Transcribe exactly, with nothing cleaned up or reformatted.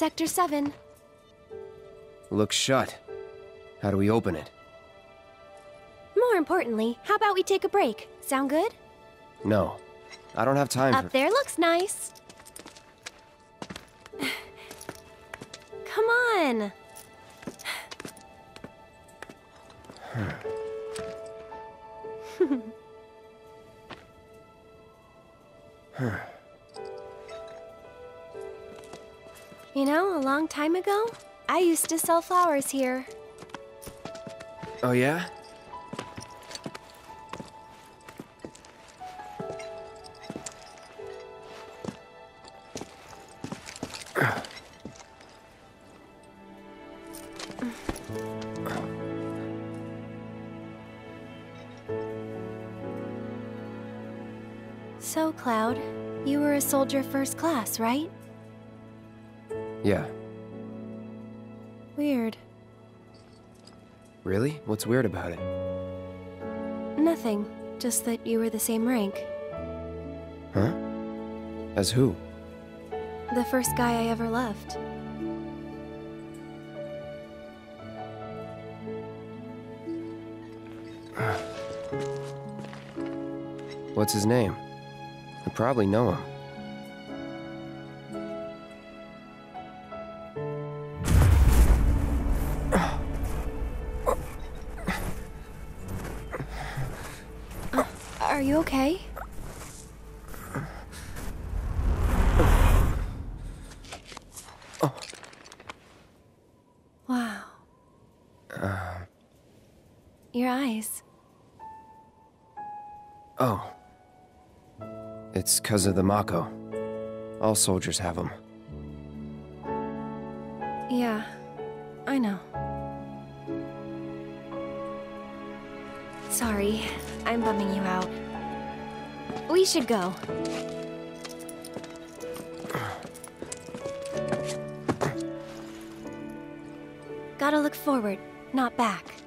Sector seven. Looks shut. How do we open it? More importantly, how about we take a break? Sound good? No. I don't have time Up for- there looks nice. Come on. You know, a long time ago, I used to sell flowers here. Oh yeah? So, Cloud, you were a soldier first class, right? Yeah. Weird. Really? What's weird about it? Nothing. Just that you were the same rank. Huh? As who? The first guy I ever loved. What's his name? I probably know him. Are you okay? Wow. Uh... Your eyes. Oh. It's 'cause of the Mako. All soldiers have them. Yeah, I know. Sorry, I'm bumming you out. We should go. Gotta look forward, not back.